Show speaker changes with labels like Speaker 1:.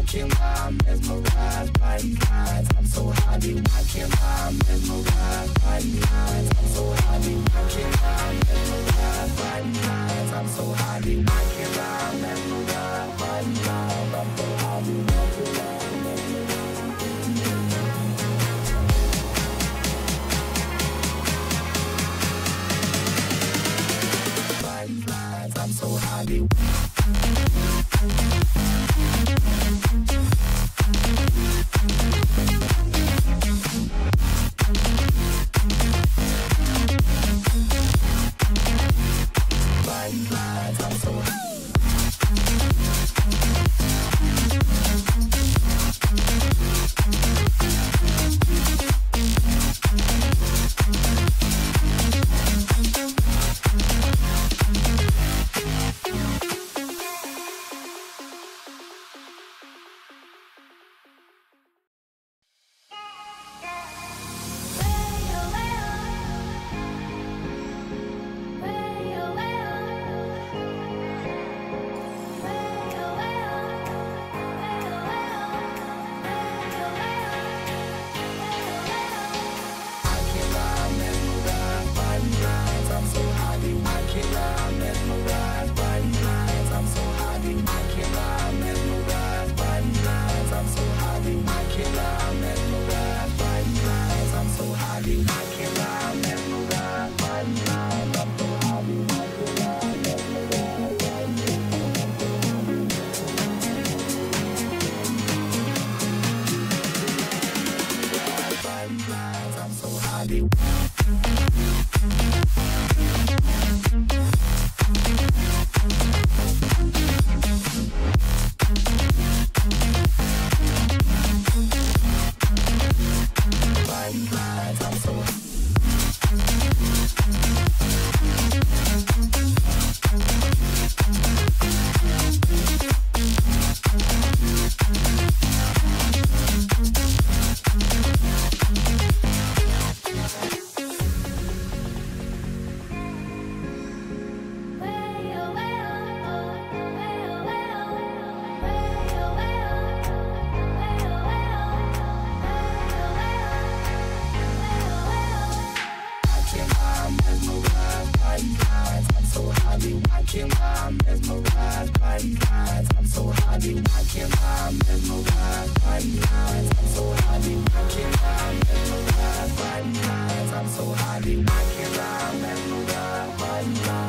Speaker 1: can't lie, I'm mesmerized by these lines. I'm so high, dude, I can't lie, I'm mesmerized by these lines. I'm so high, dude, I can't lie, I'm mesmerized by these lines. I'm so high, dude, I can't lie, I'm mesmerized by these lines. I'm so high, dude, I can't lie, I'm mesmerized by these lines. I'm so high, dude. I'm so high, I can't lie, I'm mesmerized by these lines.